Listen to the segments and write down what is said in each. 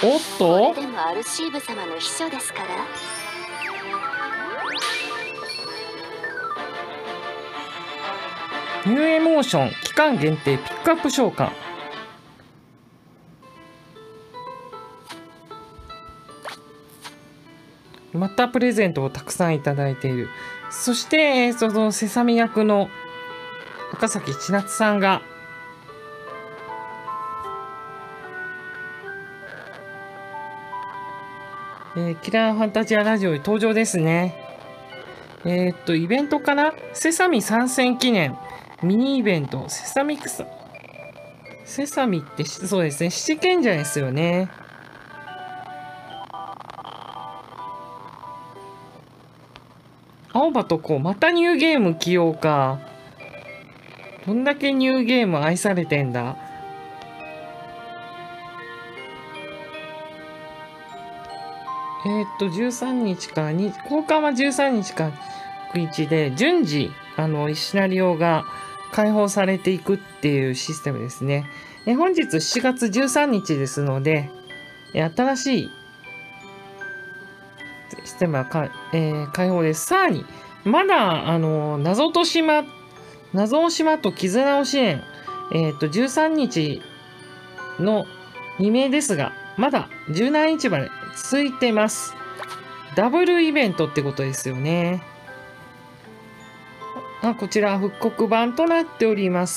おっと、 でもアルシーブ様の秘書ですから。 ニューエモーション期間限定ピックアップ召喚。またプレゼントをたくさんいただいている。そして、そのセサミ役の赤崎千夏さんがキラーファンタジアラジオに登場ですね。イベントかな、セサミ参戦記念ミニイベント、セサミってそうですね、七賢者ですよね。青葉とこう、またニューゲーム起用か。どんだけニューゲーム愛されてんだ。13日か、交換は13日か9日で、順次、シナリオが開放されていくっていうシステムですね。本日7月13日ですので、新しいシステムは開放です。さらに、まだ、謎の島と絆を支援、13日の未明ですが、まだ17日まで続いてます。ダブルイベントってことですよね。こちら復刻版となっております。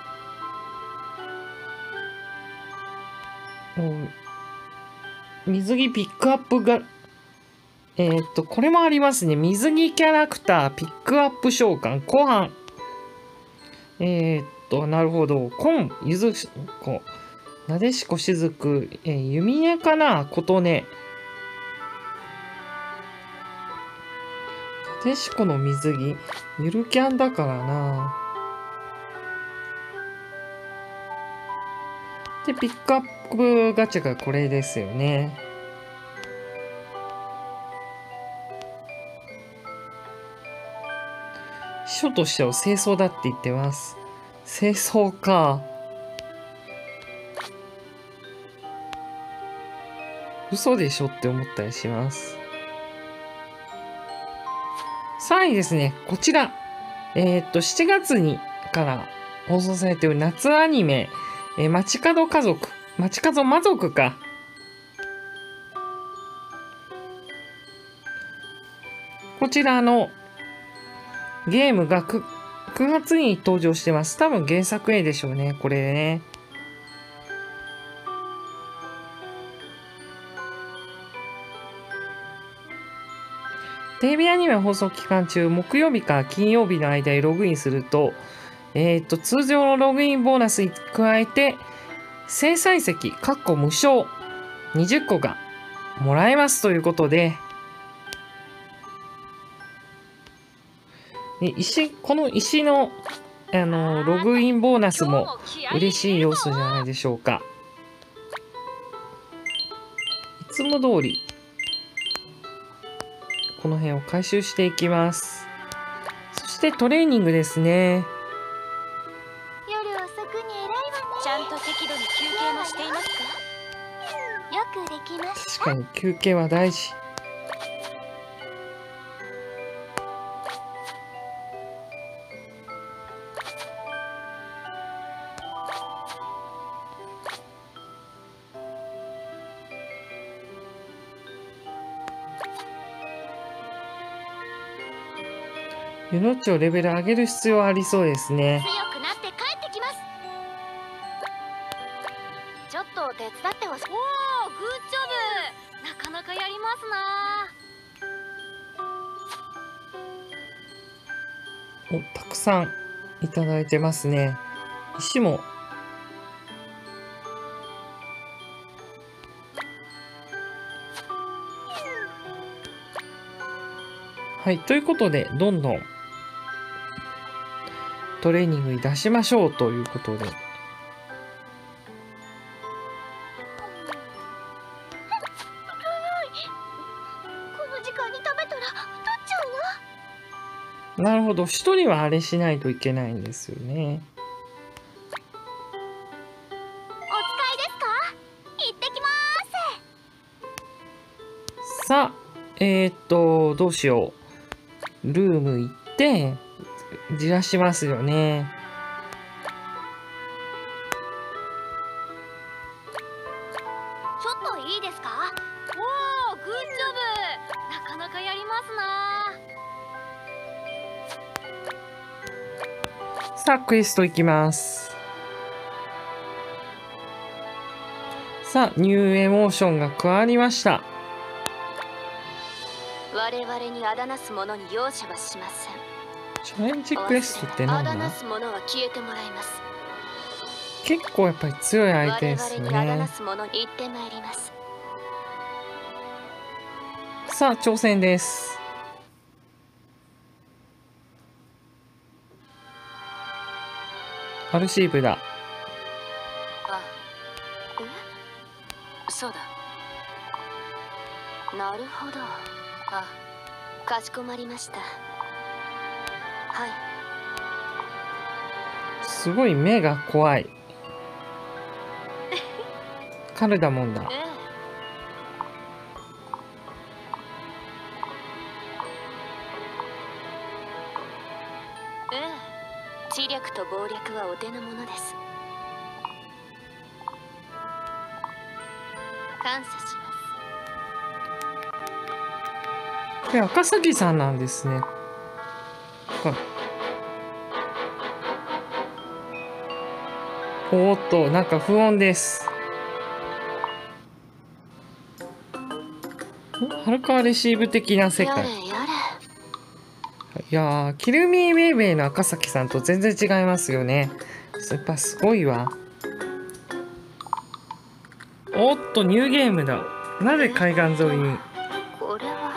水着ピックアップが、これもありますね。水着キャラクターピックアップ召喚後半。なるほど。紺、ゆずこ、なでしこしずく、弓音かな、琴音。なでしこの水着、ゆるキャンだからな。で、ピックアップガチャがこれですよね。秘書としては清掃だって言ってます。清掃か。嘘でしょって思ったりします。3位ですね、こちら。7月にから放送されている夏アニメ、街角家族、街角魔族か。こちらのゲームが9月に登場してます。多分原作 A でしょうね、これね。テレビアニメ放送期間中、木曜日から金曜日の間にログインすると、通常のログインボーナスに加えて、精細石、無償、20個がもらえますということで、この石の、ログインボーナスも嬉しい要素じゃないでしょうか。いつも通り、この辺を回収していきます。そしてトレーニングですね。 夜遅くに偉いわね。ちゃんと適度に休憩もしていますか？よくできました。 確かに休憩は大事。ユノッチをレベル上げる必要ありそうですね。 強くなって帰ってきます。ちょっと手伝ってほしい。おお、グッジョブ。なかなかやりますな。 たくさんいただいてますね。石も。はい、ということで、どんどんトレーニングに出しましょうということで。 この時間に食べたら太っちゃうわ。 なるほど、一人はあれしないといけないんですよね。 お使いですか？行ってきまさあ、どうしよう。ルーム行って、じらしますよね。 ちょっといいですか？おお、グッジョブ。なかなかやりますな。 さあ、クエスト行きます。さあ、ニューエモーションが加わりました。 我々にあだなす者に容赦はしません。 チャレンジクエストって何だ？ あだなす者は消えてもらいます。 結構やっぱり強い相手ですよ我々にあだなね。 す者に行ってまいります。 さあ、挑戦です。アルシーブだ。 あ、そうだ。なるほど。あ、かしこまりました。はい。 すごい目が怖い。カルダモンだ。知略と謀略はお手の物です。感謝します。これ赤崎さんなんですね。おーっと、なんか不穏です。はるかレシーブ的な世界。いやー、キルミーウェイウェイの赤崎さんと全然違いますよね。やっぱすごいわ。おっと、ニューゲームだ。なぜ海岸沿いに。 これは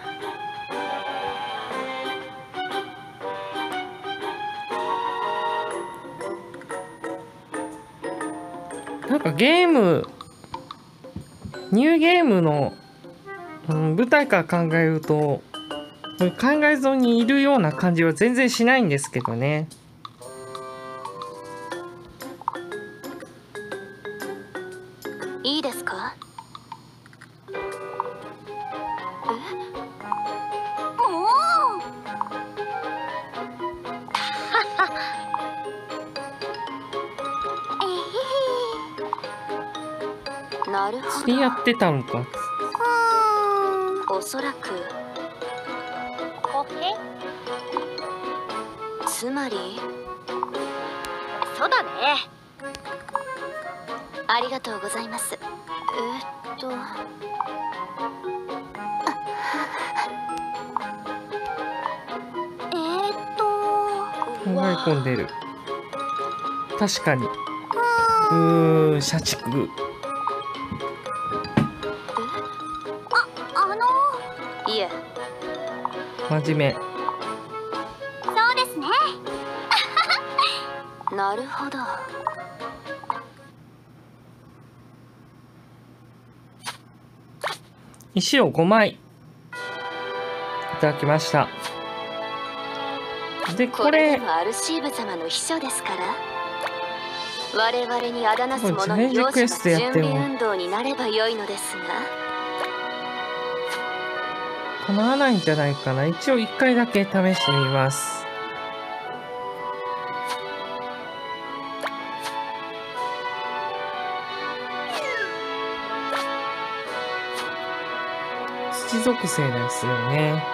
なんかゲーム、ニューゲームの、舞台から考えると、海岸沿いにいるような感じは全然しないんですけどね。 いいですか？なるほど。 釣りやってたのか。 おそらく。つまり。そうだね。ありがとうございます。 考え込んでる。確かに。社畜。 いえ。 真面目。 そうですね。なるほど。 石を5枚いただきました。でこれもアルシーブ様の秘書ですから、我々にあだなす者に容赦が準備運動になればよいのですが、 叶わないんじゃないかな。一応1回だけ試してみます。土属性ですよね。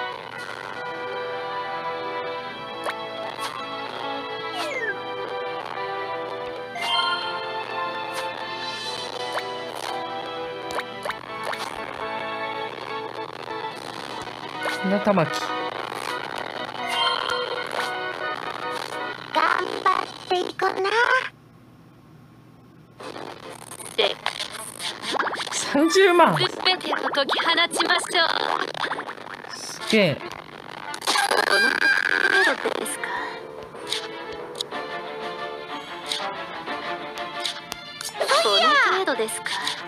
砂玉木。 頑張っていこうな。で、 30万。 すべてを解き放ちましょう。 すげえ。 この程度ですか。この程度ですか。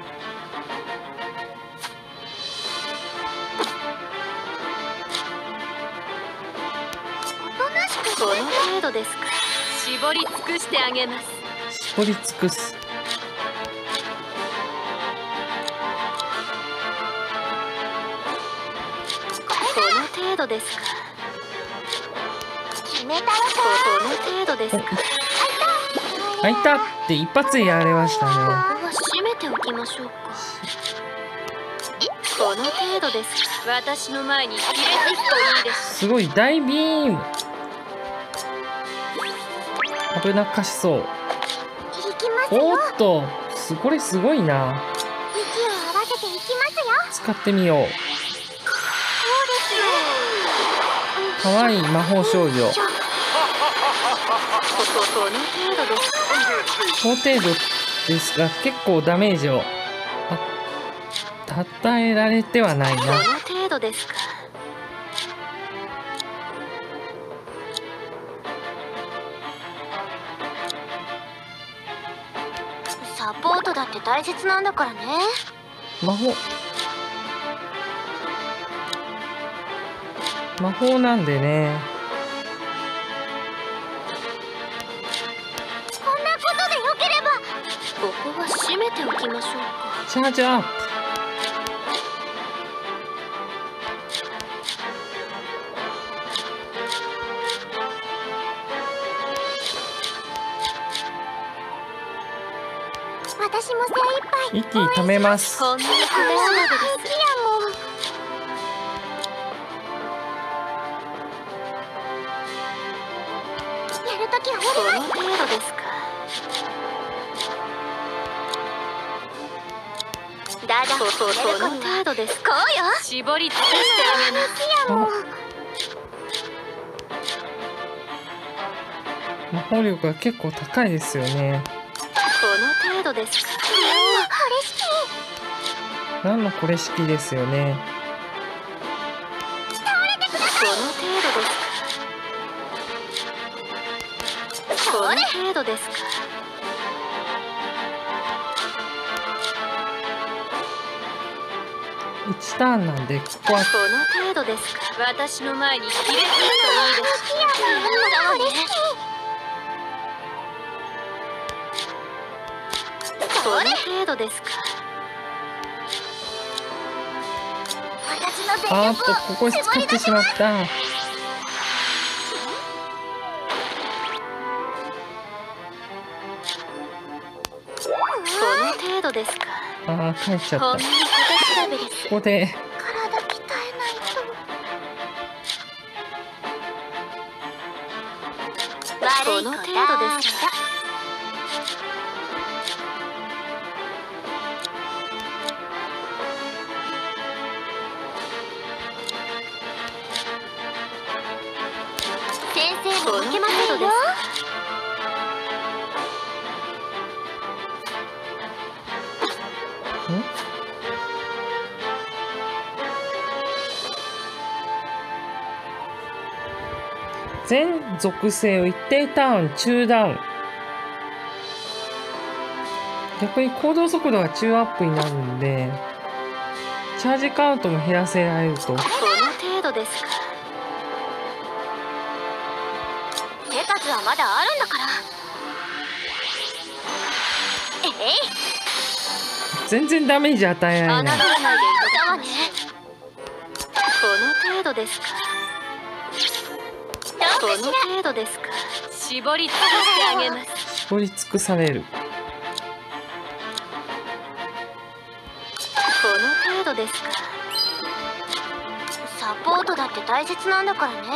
この程度ですか。絞り尽くしてあげます。 絞り尽くす。 程度ですか。決めたよ。この程度ですか。 開いたって一発でやられましたね。 ここは閉めておきましょうか。この程度ですか。私の前に入れていくといいです。 すごい大ビーム。危なっかしそう。おっと、これすごいな。 息を合わせていきますよ。 使ってみよう。 そうですよ。 かわいい魔法少女。 この程度です。 この程度ですが、結構ダメージを与えられてはないな。 この程度ですか。サポートだって大切なんだからね。 魔法なんでね。 こんなことでよければここは閉めておきましょうか。 チャージアップ。 私も精一杯一気に溜めます。 こんな小手調べです。やるときはこの程度ですか。だがこの程度です。こうよ。絞り尽くしてあげます。 魔法力が結構高いですよね。 この程度ですか。 何のこれ式ですよね。 この程度ですか。この程度ですか。 1ターンなんでここはこの程度ですか。私の前に入れていくといいです。この程度ですか。 あーっとここに使ってしまった。 この程度ですか。 ああ帰っちゃった。 ほんの小手調べです。 ここで体鍛えないと。悪い子だ。この程度ですか。先生も受けませんよ。 全属性を一定ターン中ダウン。逆に行動速度が中アップになるんでチャージカウントも減らせられると。 この程度ですか。手数はまだあるんだから。 全然ダメージ与えられない。 侮らないでいたわね。この程度ですか。この程度ですか。絞り尽くしてあげます。 絞り尽くされる。 この程度ですか。サポートだって大切なんだからね。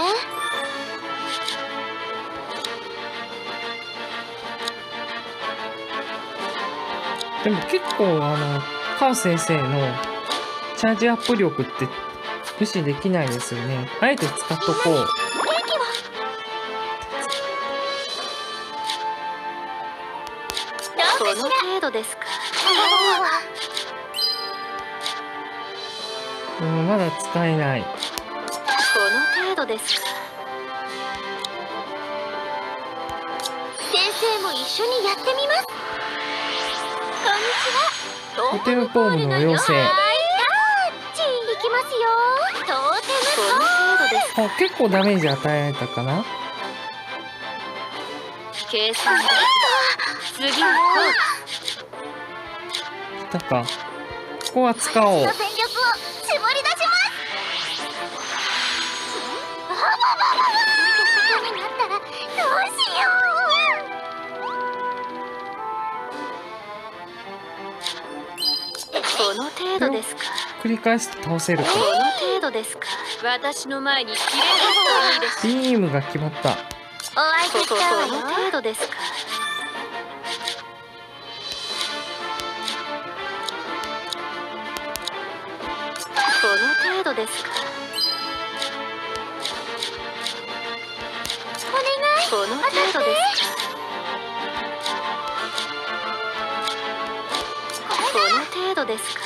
でも結構カウ先生のチャージアップ力って無視できないですよね。あえて使っとこう。 この程度ですか。 まだ使えない。 この程度ですか。先生も一緒にやってみます。こんにちは。 トーテムポームの妖精。 いきますよ。トーテムポームです。 結構ダメージ与えられたかな。 計算だ。次は来たか。ここは使おう。 全力を絞り出します。 になったらどうしよう。この程度ですか。 繰り返すと倒せるか。 この程度ですか。私の前に切れるといいです。 ビームが決まった。 お相手したわよ。この程度ですか。この程度ですか。お願い。この程度ですか。この程度ですか。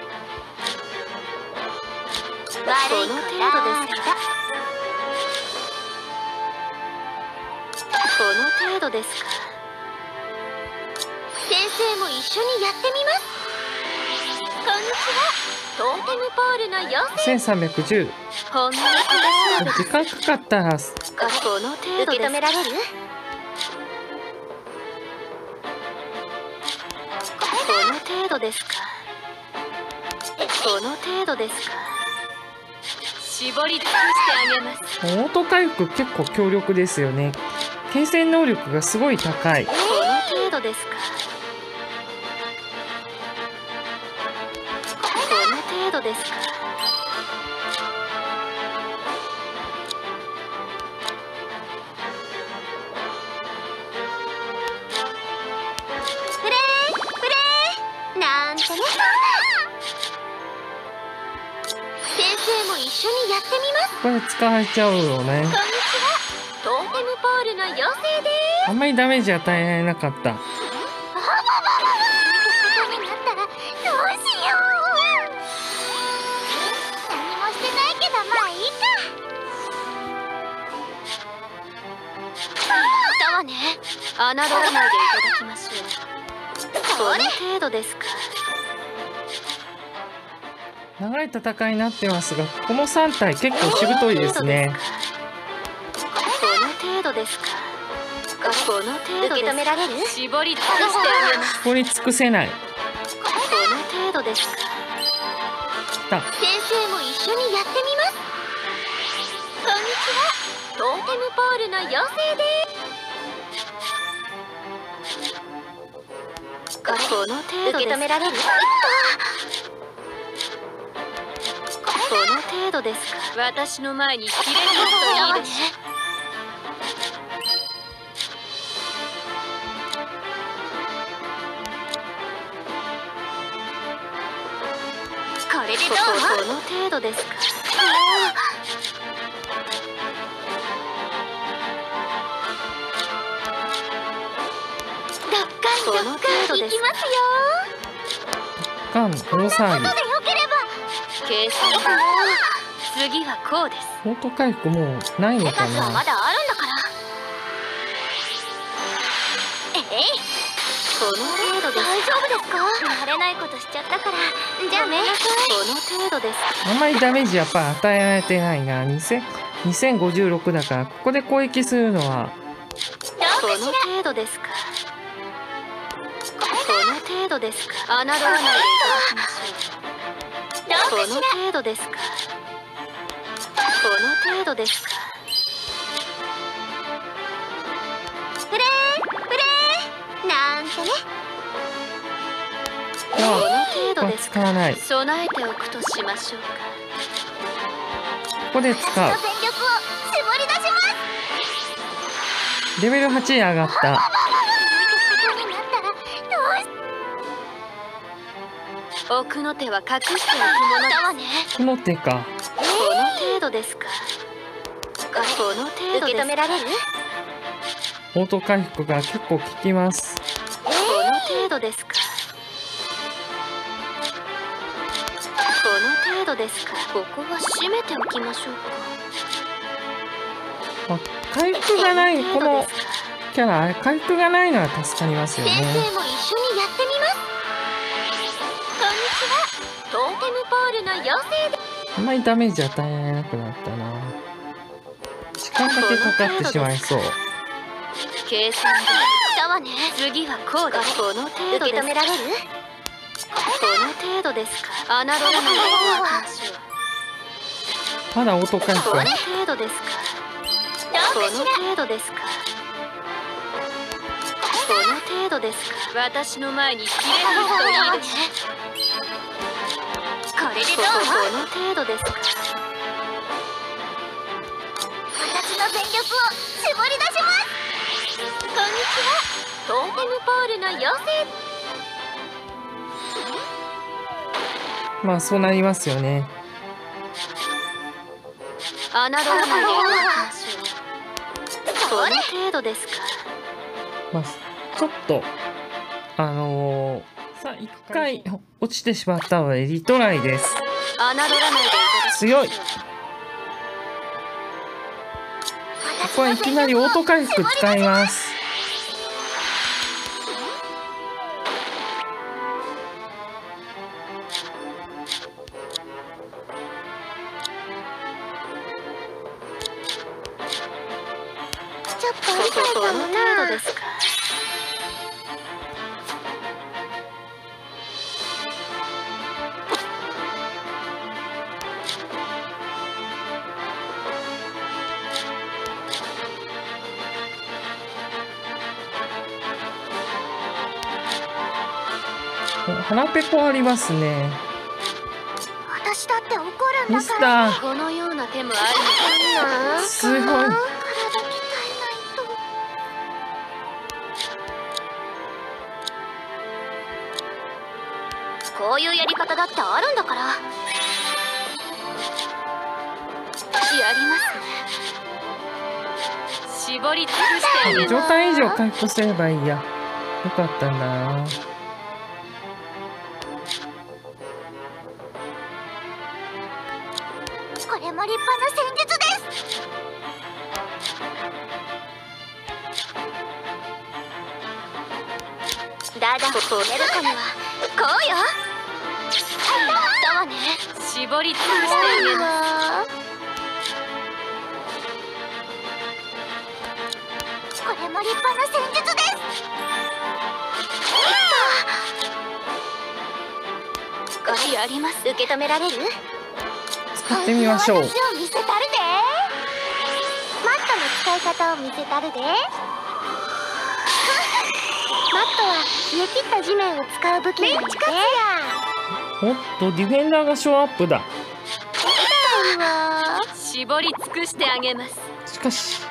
この程度ですか。この程度ですか。先生も一緒にやってみます。こんにちは。トーテムポールの妖精。 1310。 ほんの少し時間かかったら。 この程度で受け止められる。この程度ですか。この程度ですか。絞り出してあげます。 オート回復結構強力ですよね。継戦能力がすごい高い。 この程度ですか。この程度ですか。プレーなんてね。先生も一緒にやってみます。 これ使われちゃうよね。 こんにちは。トーテムポールの妖精です。 あんまりダメージ与えられなかった。 になったらどうしよう。何もしてないけどまあいいか。だわね。侮らないでいただきましょう。この程度ですか。 長い戦いになってますが、この3体結構しぶといですね。 この程度ですか。この程度受け止められる。絞り出してあげます。 ここに尽くせない。 この程度ですか。 来た。 先生も一緒にやってみます。こんにちは。トーテムポールの妖精です。この程度受け止められる。この程度ですか。私の前に切れるといいです。これでどう？この程度ですか。どっかんどっかん行きますよ。 ガン、大騒ぎ。 でよければ。計算だ。次はこうです。 オート回復もうないのか数はまな。 だあるんだから。この程度です。大丈夫ですか？慣れないことしちゃったから。じゃあね。この程度です。 あんまりダメージやっぱ与えられてないな。2056だからここで攻撃するのは。 この程度ですか。この程度ですか。侮らないでいただきましょう。この程度ですか。この程度ですか。プレーなんてね。この程度ですか。 使わない。こ備えておくとしましょうか。 こで使う。 全力を絞り出します。 レベル8に上がった。 奥の手は隠しておくものだわね。 この手か。 この程度ですか。この程度受け止められる。 オート回復が結構効きます。 この程度ですか。この程度ですか。ここは閉めておきましょうか。 あ、回復がないこのキャラ、回復がないのは助かりますよね。 先生も一緒にやってみます。こんにちは。トーテムポールの妖精です。 あんまりダメージ与えられなくなったな。時間だけかかってしまいそう。 計算だわね。次はこうだ。この程度で受け止められる。この程度ですか。侮らないでいただきましょう。 まだオート回復このが。 程度ですか。 この程度ですか。この程度ですか。私の前に切れるといいですね。これでどう？この程度ですか。私の全力を絞り出します。こんにちは。トーテムポールの妖精。 まあそうなりますよね。 侮らないでいただきましょう。この程度ですか。 まあちょっとさあ一回落ちてしまったのでリトライです。 侮らないでいただきましょう。 強い。ここはいきなりオート回復使います。 ちょっと痛いかもな。程度ですか。 腹ペコありますね。 私だって怒るんミスタだから。 ー。 このような手もあるのか。 すごい。 体鍛えないと。こういうやり方だってあるんだから。やりますね。絞りつぶしてあげます。 状態以上回復すればいいや。よかったんだな。 これも立派な戦術です。だが止めるかにはこうよ。やったわね。絞りつぶしてあげます。これも立派な戦術です。これやります。受け止められる？ 使ってみましょう。 私を見せたるで。マットの使い方を見せたるで。マットは冷え切った地面を使う武器なんで。 おっとディフェンダーがショーアップだ。 絞り尽くしてあげます。 しかし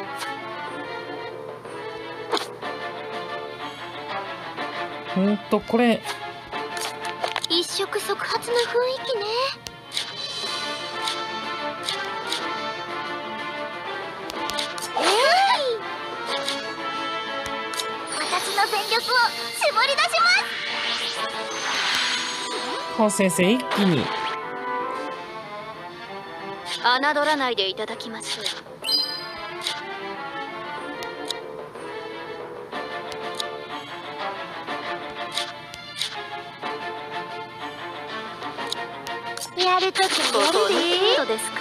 これ一触即発の雰囲気ね。私の全力を絞り出します。 川先生一気に。 侮らないでいただきましょう。やるときにやるで。そうですか。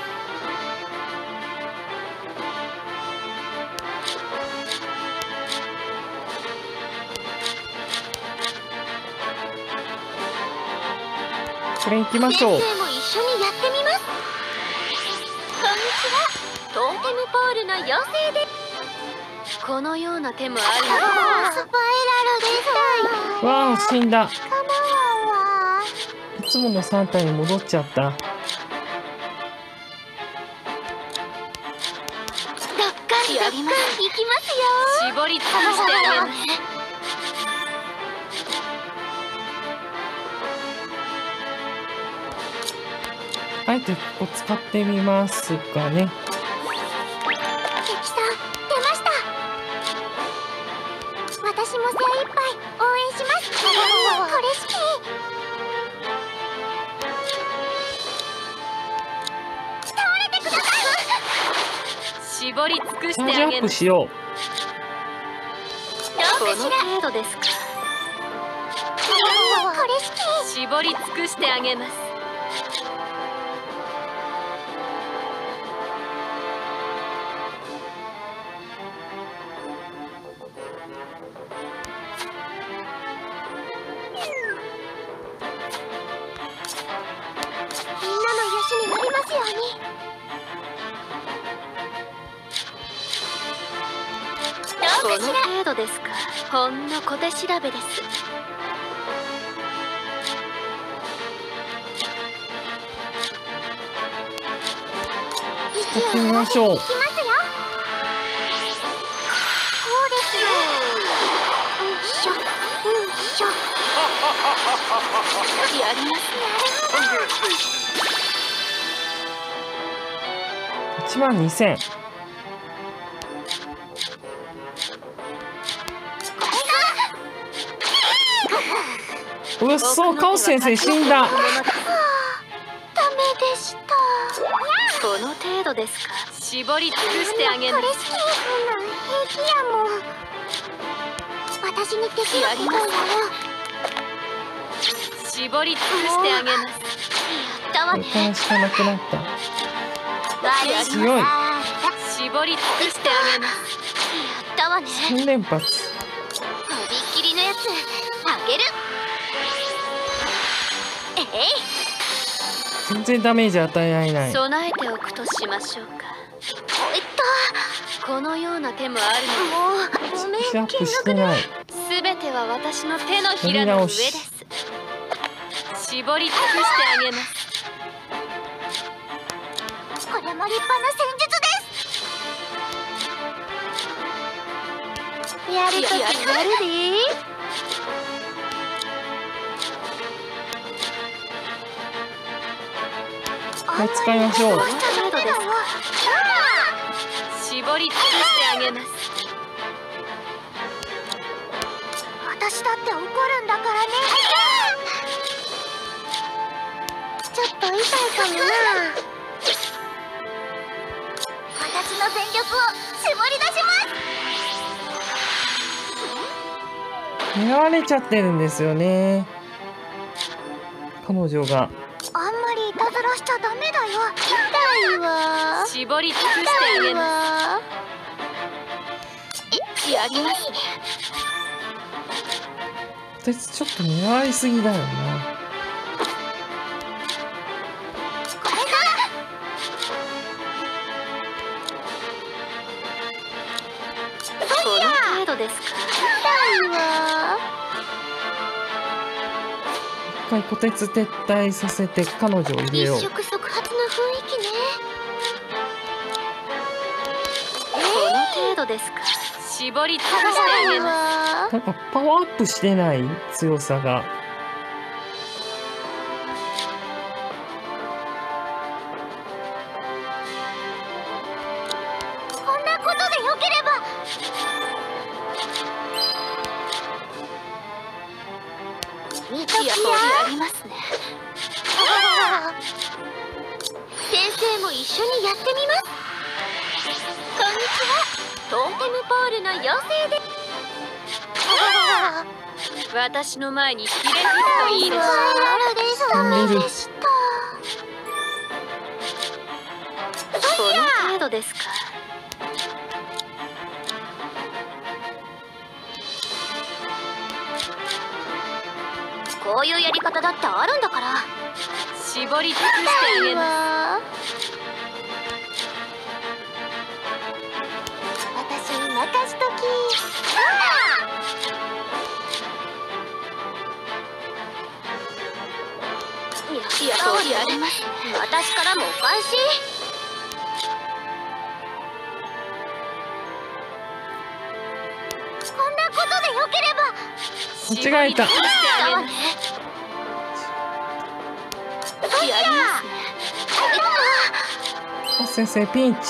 これ行きましょう。 先生も一緒にやってみます。こんにちは。トーテムポールの妖精です。このような手もあるのか。スパイラルです。 わあ死んだ。 構わんわ。 いつもの3体に戻っちゃった。 どっかりやります。行きますよ。絞りつぶしてあげます。 あえてここ使ってみますかね。 敵さん出ました。私も精一杯応援します。これ好き。倒れてください。絞り尽くしてチャージアップしよう。 この程度ですか。これ好き。絞り尽くしてあげます。みんなの癒しになりますように。 この程度ですか。ほんの小手調べです。 やってみましょう。 いきますよ。そうですよ。よいしょ、よいしょ。やりますね。 12000。うっそ、カオス先生死んだ。 ダメでした。この程度ですか。絞り尽くしてあげます。これ好き。平気やもん。私にできることをやろう。絞り尽くしてあげます。やったわね。 これしかなくなった。強い。 絞り尽くしてあげます。やったわね。 3連発。 とびっきりのやつあげる。 全然ダメージ与えられない。 備えておくとしましょうか。このような手もあるの。もうごめん。 シャープしてない。 すべては私の手のひらの上です。絞り尽くしてあげます。これも立派な戦術です。やるときやるで。 これ使いましょう。 絞り尽くしてあげます。私だって怒るんだからね。ちょっと痛いかもな。私の全力を絞り出します。 狙われちゃってるんですよね、彼女が。 あんまりいたずらしちゃダメだよ。痛いわ。絞り尽くしてあげます。やりますね。 私ちょっと狙われすぎだよな。 これだ。この程度ですか。痛いわ。 一回虎鉄撤退させて彼女を入れよう。 一触即発の雰囲気ね。この程度ですか。絞り尽くしてあげます。 なんかパワーアップしてない強さが。 こんなことでよければ。見ときやりますね。先生も一緒にやってみます。こんにちは。トーテムポールの妖精です。私の前にひれ伏すといいです。ダメでした。この程度ですか。こういうやり方だってあるんだから。絞り尽くしてあげます。私に任しとき。やります。私からもお返し。こんなことでよければ。 間違えた。 やりますね。 あ、先生ピンチ。 ちょ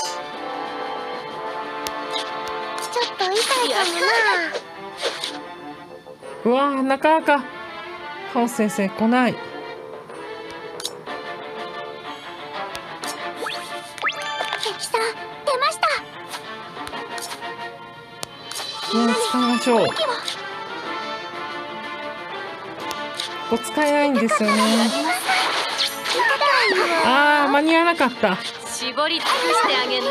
っと痛いかもな。 うわー、なかなかカオス先生来ない。 敵さん出ました。 使いましょう。ここ使えないんですよね。あー、間に合わなかった。 絞り尽くしてあげる。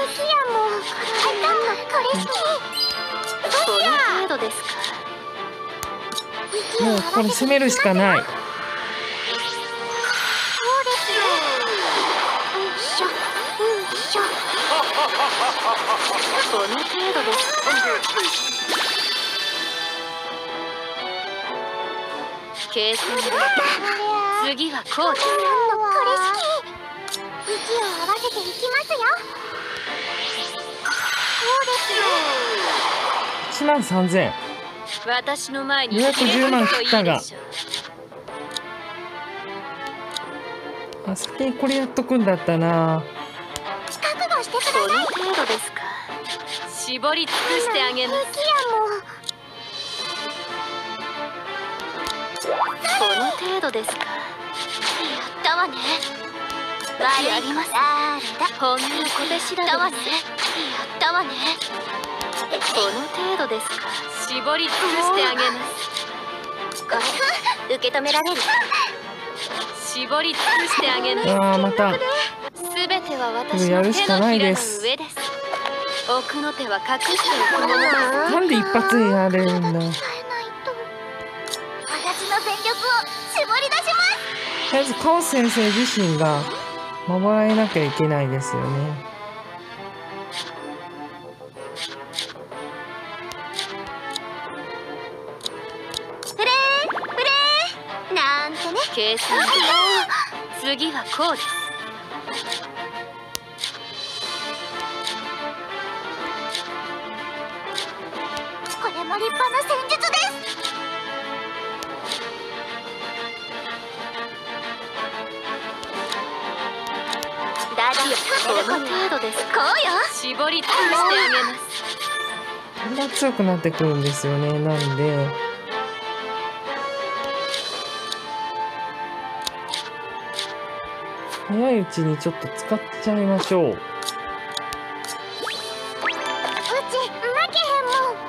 この程度ですか。 もうこれ攻めるしかない。 そうですよ。この程度です。 計算だ。次はこうです。これ式。息を合わせていきますよ。そうですよ。 1万3000。 私の前にようやく10万切ったが。あ、先にこれやっとくんだったな。 覚悟してください。この程度ですか。絞り尽くしてあげます。この程度ですか。やったわね。やります。ほんの小手調べだわね。やったわね。この程度ですか。絞り尽くしてあげます。これ受け止められる。絞り尽くしてあげます。 ああ、また。 すべては私の手のひらの上です。奥の手は隠しておくものです。 なんで一発でやれるんだ。 私の全力を絞り出します。 とりあえずカオス先生自身が守られなきゃいけないですよね。 フレーなんてね。計算。次はこうです。これも立派な戦術です。ダディを止める程度です。こうよ。絞り尽くしてあげます。 これが強くなってくるんですよね。なんで早いうちにちょっと使っちゃいましょう。 うち負けへんもん。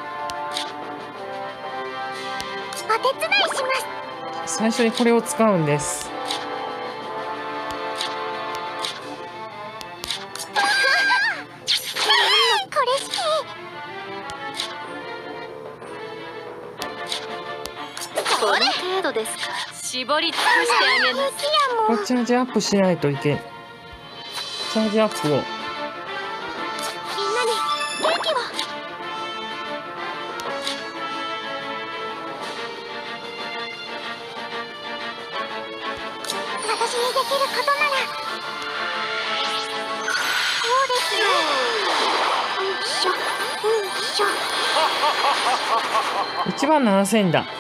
お手伝いします。 最初にこれを使うんです。 これ式。この程度ですか。絞り尽くしてあげます。 これチャージアップしないといけん。チャージアップを。 みんなに元気を。私にできることなら。そうですよ。よいしょよいしょ。 1万7000だ。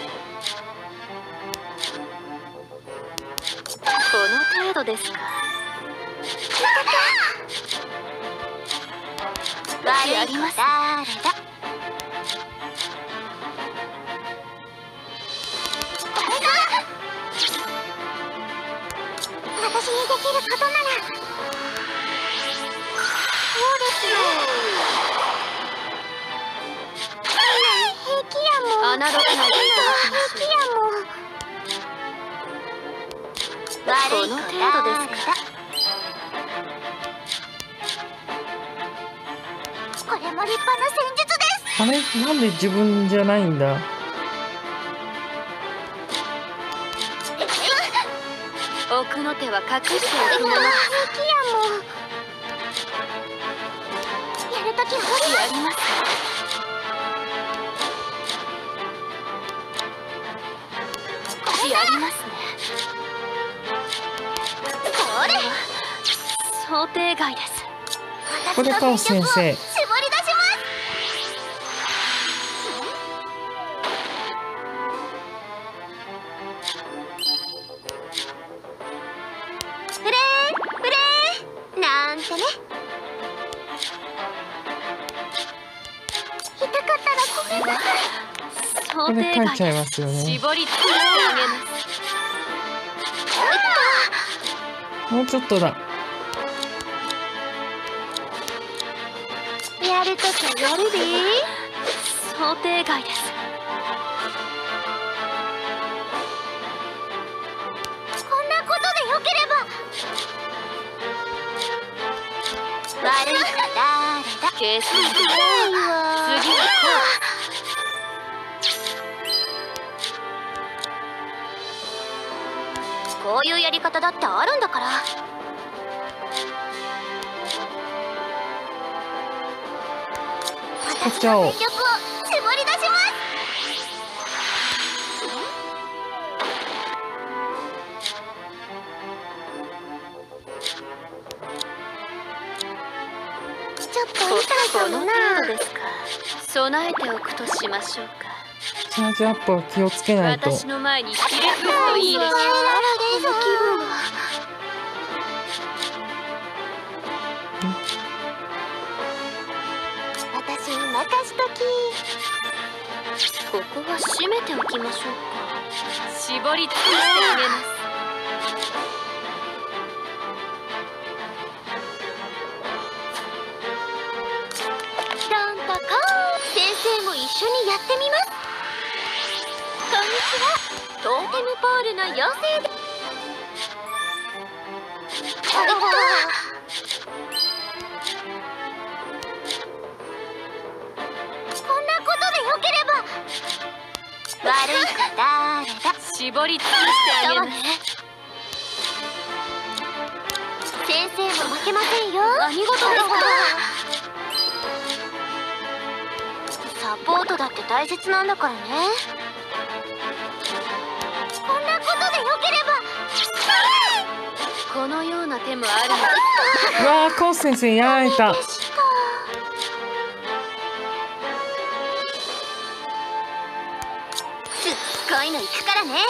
この程度ですか。やります。誰だ。私にできることなら。そうですよ。平気やもん。侮らないでいただきましょう。平気やもん。この程度ですか。これも立派な戦術です。 あれなんで自分じゃないんだ。 奥の手は隠しておくもの。平気やもん。やるときはやります。やりますね。これは想定外です。 ここでカオス先生。 絞り出します。フレーなんてね。痛かったらごめんなさい。想これ定外書いちゃいますよね。 絞り尽くしてあげます。 もうちょっとだ。 やるときやるで。想定外です。こんなことでよければ。悪いか誰だ。計算で次はこう。こういうやり方だってあるんだから。 使っちゃおう。 全力を絞り出します。 この程度ですか。備えておくとしましょうか。 チャージアップは気をつけないと。 私の前にひれ伏すといいでしょう。 私に任しとき。 ここは閉めておきましょうか。絞り尽くしてあげます。 どんとこ先生も一緒にやってみます。こんにちは、トーテムポールの妖精で。こんなことでよければ。悪い子誰だ。 絞り尽くしてあげます。 先生も負けませんよ。 何事ですか。 サポートだって大切なんだからね。こんなことでよければ。 このような手もあるのです。 うわー、コース先生やられた。 でした。すっごいの行くからね。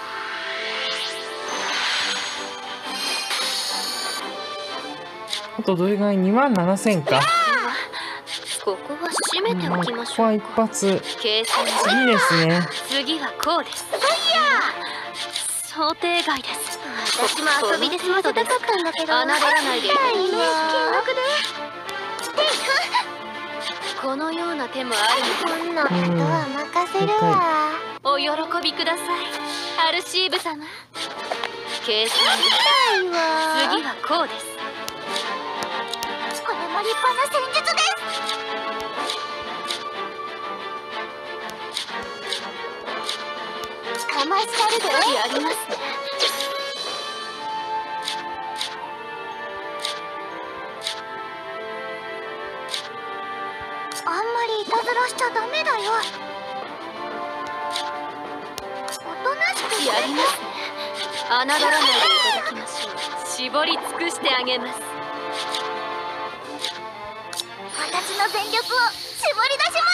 あとどれぐらい27000か。 ここは閉めておきましここはょう。 一発。 計算次ですね。 次はこうです。想定外です。 私も遊びで済ませたかったんだけど。 侮らないでいただきいいね、 ます。 見学で。 このような手もあるのこんなことは任せるわ。 お喜びください、アルシーブ様。計算痛いわ。 次はこうです。 これも立派な戦術です。かましたるで。 やりますね。 あんまりいたずらしちゃダメだよ。おとなしくして。 やりますね。侮らないでいただきましょう。絞り尽くしてあげます。 私の全力を絞り出します。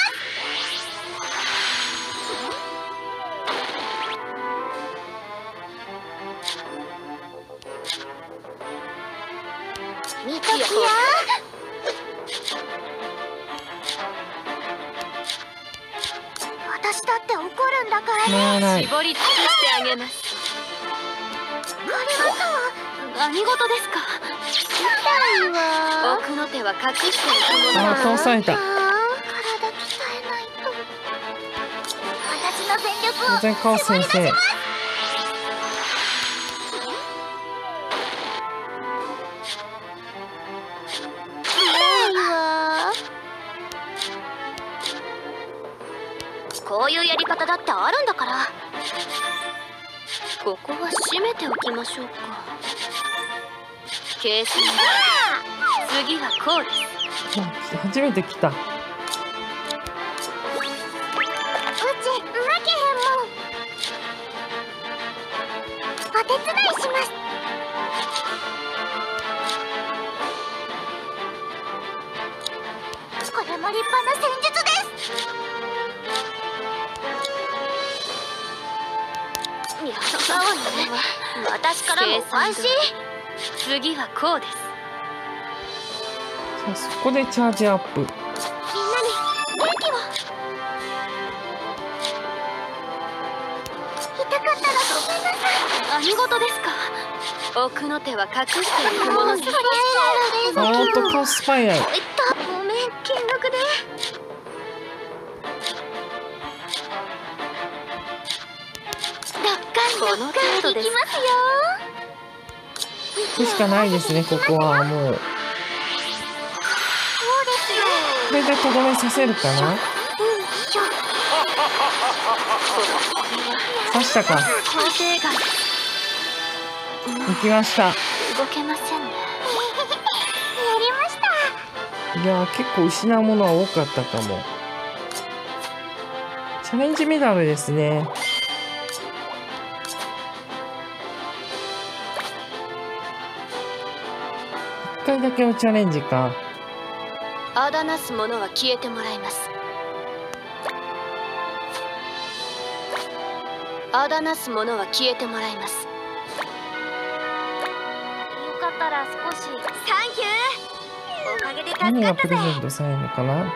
見ときや。私だって怒るんだからね。 ならない。 絞り尽くしてあげます。 ありがとう。 何事ですか。 痛いわ。 奥の手は隠しておくもの。 あー、倒された。 体鍛えないと。私の全力を当然カオス先生。 痛いわ。こういうやり方だってあるんだから。 ここは閉めておきましょうか。計算次はこうです。 初めて来た。 うち負けへんもん。お手伝いします。これも立派な戦術です。やったわね。私からも安心。 次はこうです。 さあそこでチャージアップ。 みんなに元気を。痛かったらごめんなさい。 何事ですか。奥の手は隠していくものです。 あーとカオススパイラル。 ごめん、見学で。 この程度です。 いきますよ。 行くしかないですね、ここはもう。 そうですよ。 これでとどめさせるかな。刺したか。 想定外。 行きました。 動けませんね。 やりました。 いやー、結構失うものは多かったかも。チャレンジメダルですね。1回だけのチャレンジか。 あだなす者は消えてもらいます。あだなす者は消えてもらいます。よかったら少し。サンキュー。おかげで助かったぜ。 何がプレゼントされるのかな。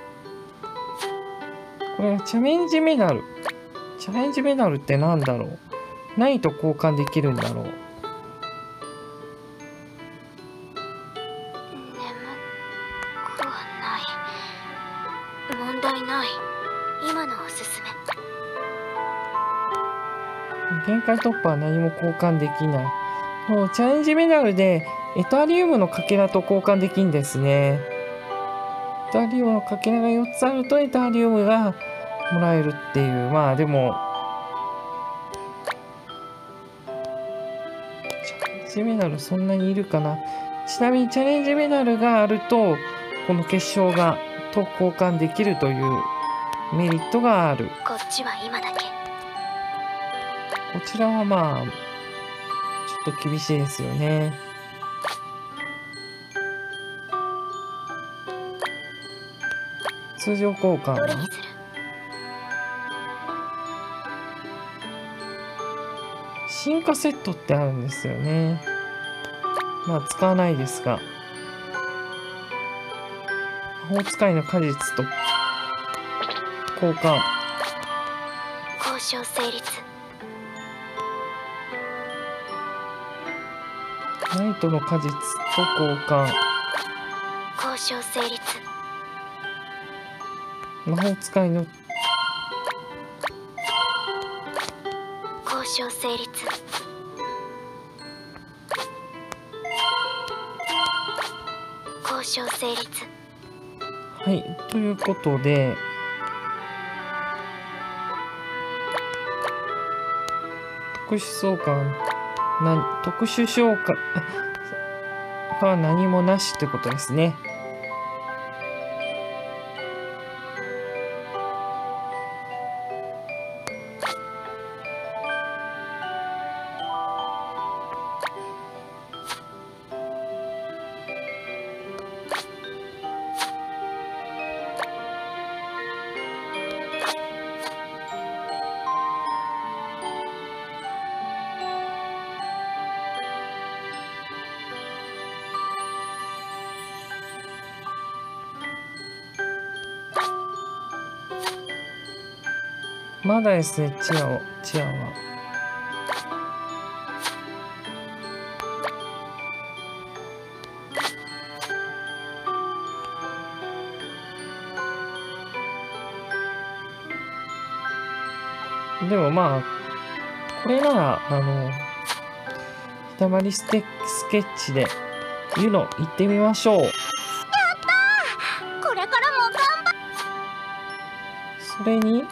これはチャレンジメダル。チャレンジメダルって何だろう。何と交換できるんだろう。 眠くはない。問題ない。今のおすすめ。 限界突破は何も交換できない。もうチャレンジメダルでエタリウムのかけらと交換できんですね。エタリウムのかけらが4つあるとエタリウムがもらえるっていう。まあでもチャレンジメダルそんなにいるかな。ちなみにチャレンジメダルがあるとこの決勝がと交換できるというメリットがある。 こっちは今だけ。 こちらはまあちょっと厳しいですよね。通常交換はどれにする？ 進化セットってあるんですよね。まあ使わないですが、魔法使いの果実と交換。 交渉成立。 ナイトの果実と交換。 交渉成立。 魔法使いの交渉成立。交渉成立。 はい、ということで特殊召喚特殊召喚は何もなしってことですね。まだですね、チアは。でもまあ、これなら、ひだまりスケッチで、湯の行ってみましょう。 これからも頑張っ。 それに、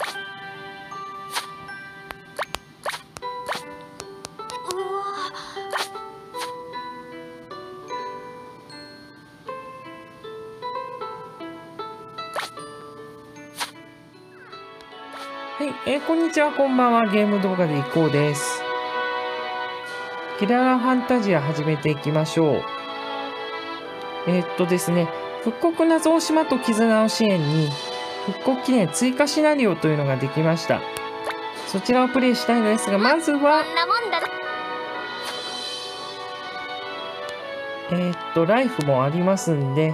はい、こんにちは、こんばんは。ゲーム動画でいこうです。キララファンタジア始めていきましょう。ですね、復刻謎大島と絆の支援に、復刻記念追加シナリオというのができました。そちらをプレイしたいのですが、まずは、 こんなもんだな。 ライフもありますんで、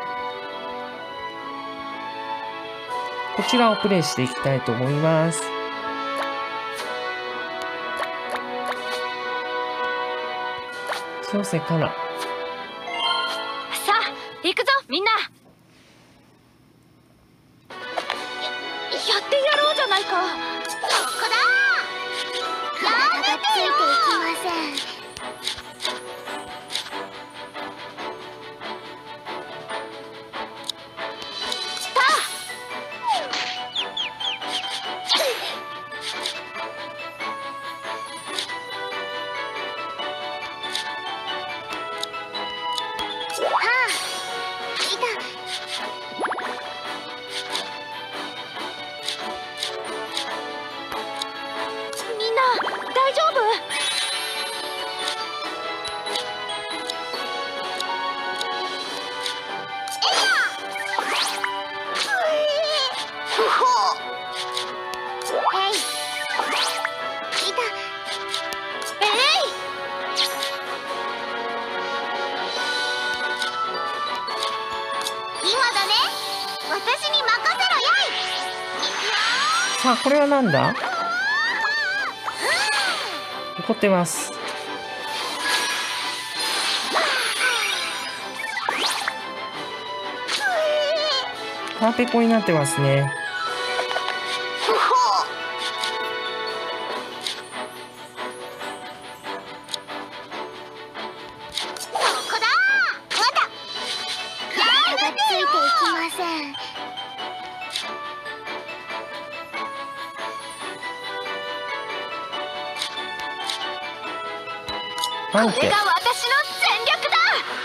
こちらをプレイしていきたいと思います。小瀬かな。 さあ行くぞみんな。やってやろうじゃないか。そこだ。やめてよ。ついていきません。 さあこれはなんだ？怒ってます。パーペコになってますね。なんて。 これが私の全力だ。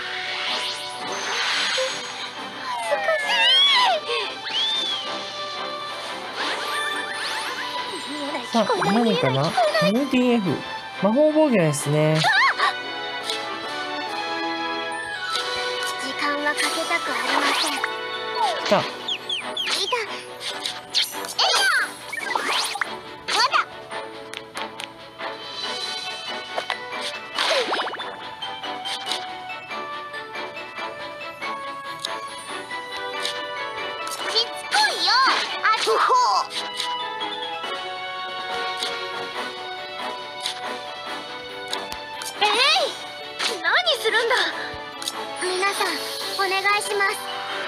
さあ何かな？ MDF 魔法防御ですね。 時間はかけたくありません。 来た。 皆さんお願いします。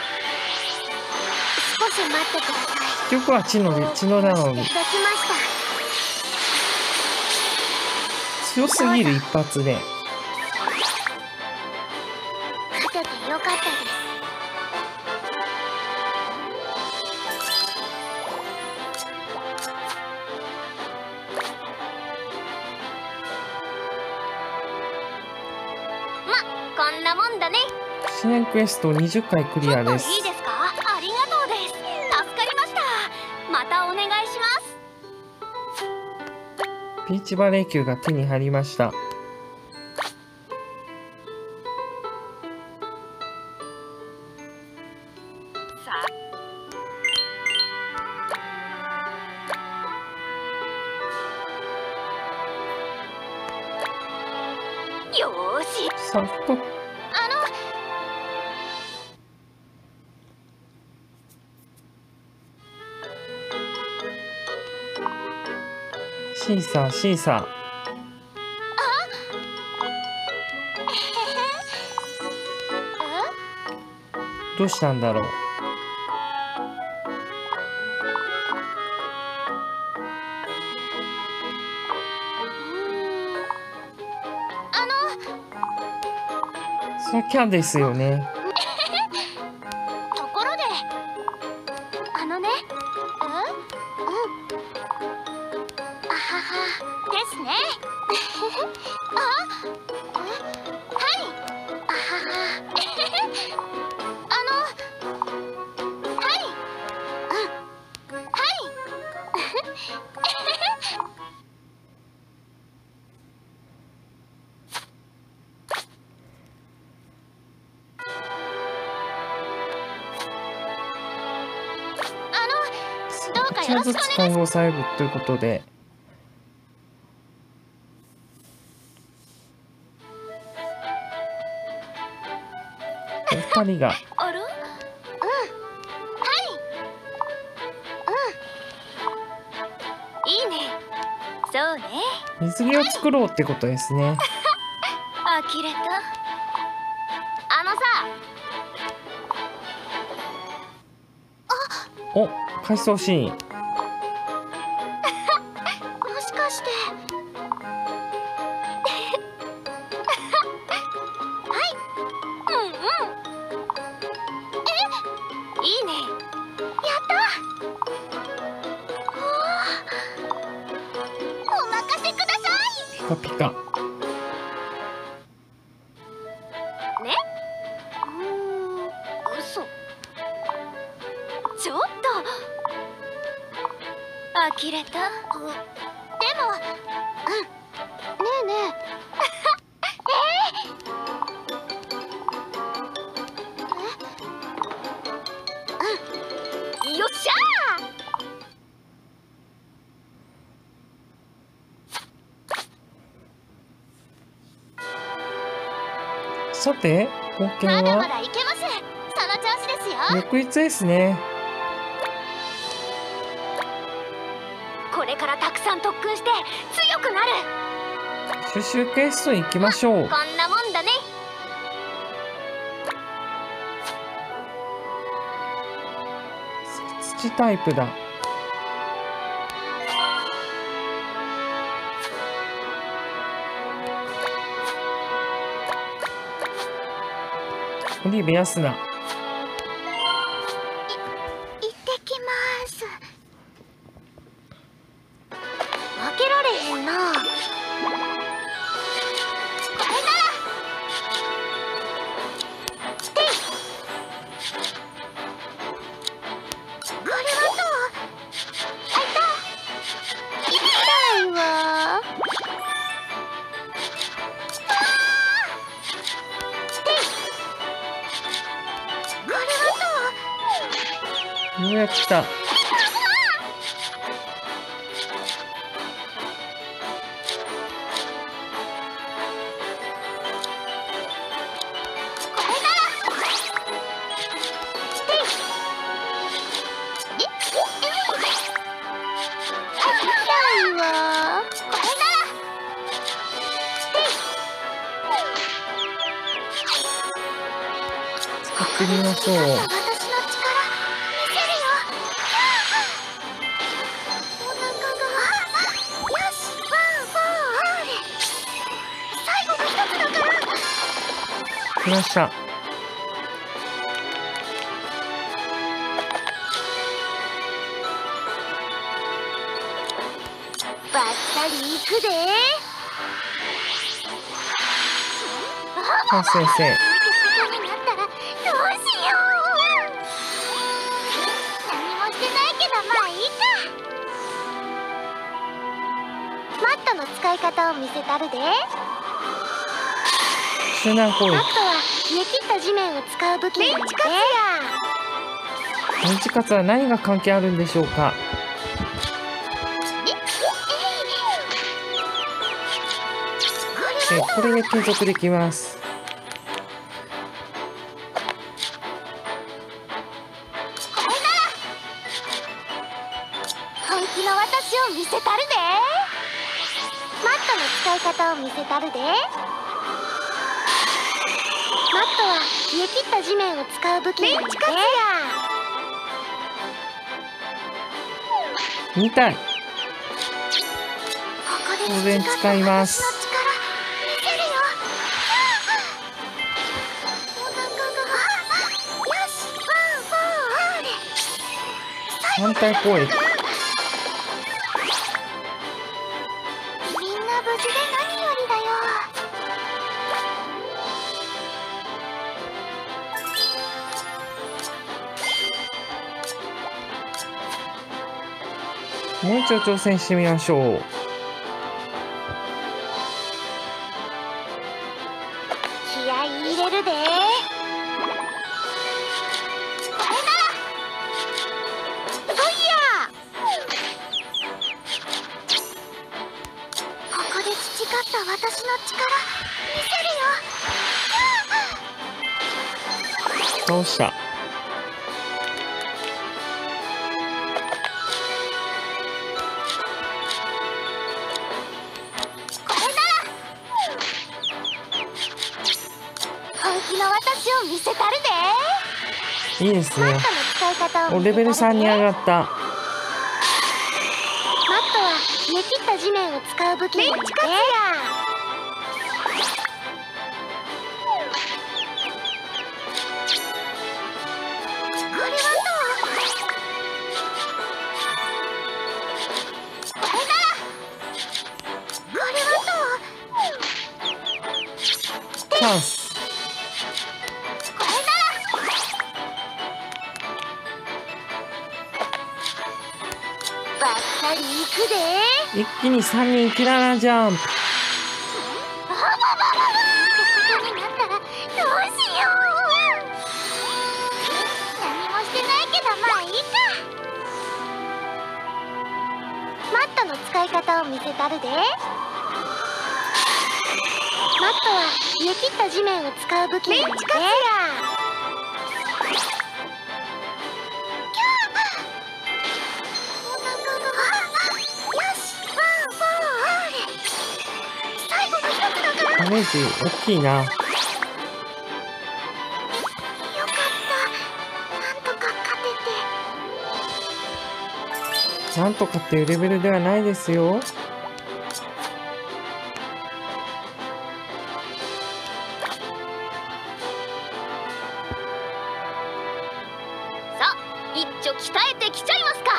少し待ってください。 結局は血のなのにできました。 強すぎる一発で。 勝ててよかったです。こんなもんだね。 支援クエスト20回クリアです。 いいですか？ありがとうです。助かりました。またお願いします。 ピーチバレー球が手に入りました。 よーし。 さっと。シーサーシーサー。どうしたんだろう。そりゃキャンですよね。 ところでね、あははですね。はい、あはは。はい、はい。どうか 1つずつよろしくお願いします。 今後細部ということで。お二人がある？はい。いいね。そうね。 水着を作ろうってことですね。 呆れた。 お、回想シーン。 もしかしてはい。いいね。やった。お任せください。 ピカピカ。 ね。嘘。ちょっと呆れた。でもねえねえ。よっしゃさて、冒険まだまはだいけます。その調子ですよ。 翌日ですね。 さん特訓して強くなる。 収集クエスト行きましょう。 こんなもんだね。 土タイプだ。オリーブ安菜。 行ってきます。負けられへんな。これなら。てい。これはどう？あいた。痛いわ。 ようやく来た。使ってみましょう。来ました。 バッサリいくで。 はい、先生。 になったらどうしよう。何もしてないけどまあいいか。マットの使い方を見せたるで。 集団攻撃。 マットは冷え切った地面を使う武器なんで。 メンチカツは何が関係あるんでしょうか。これで継続できます。 本気の私を見せたるで。マットの使い方を見せたるで。マットは冷え切った地面を使う武器なんで。 見たい。 ここで当然使います。反対攻撃。 みんな無事で何よりだよ。 もう一度挑戦してみましょう。 気合い入れるで。私の力見せるよ。 倒した。 これなら本気の私を見せたるで。 いいですね。 マットの使い方を見せたるで。 おレベル3に上がった。 マットは冷え切った地面を使う武器なんで。 チャンス。 これならバッサリいくで。 一気に3人キララジャンプ。 になったらどうしよう。何もしてないけどまあいいか。マットの使い方を見せたるで。マットは冷え切った地面を使う武器なんで。よし、 ダメージ大きいな。 よかった。なんとか勝てて。 なんとかっていうレベルではないですよ。 さあ、一丁鍛えてきちゃいますか。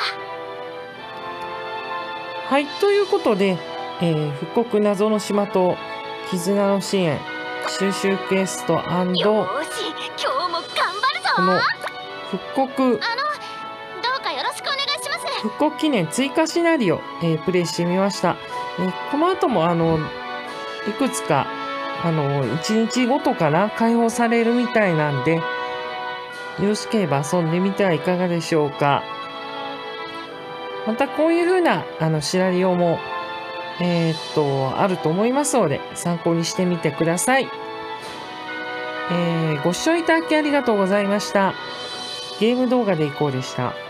はい、ということで、復刻謎の島と絆の支援収集クエスト& よーし、今日も頑張るぞ。 この復刻どうかよろしくお願いします。 復刻記念追加シナリオ、プレイしてみました。この後もいくつか1日ごとかな開放されるみたいなんで、よろしければ遊んでみてはいかがでしょうか。またこういう風なシナリオもあると思いますので参考にしてみてください。ご視聴いただきありがとうございました。ゲーム動画でいこうでした。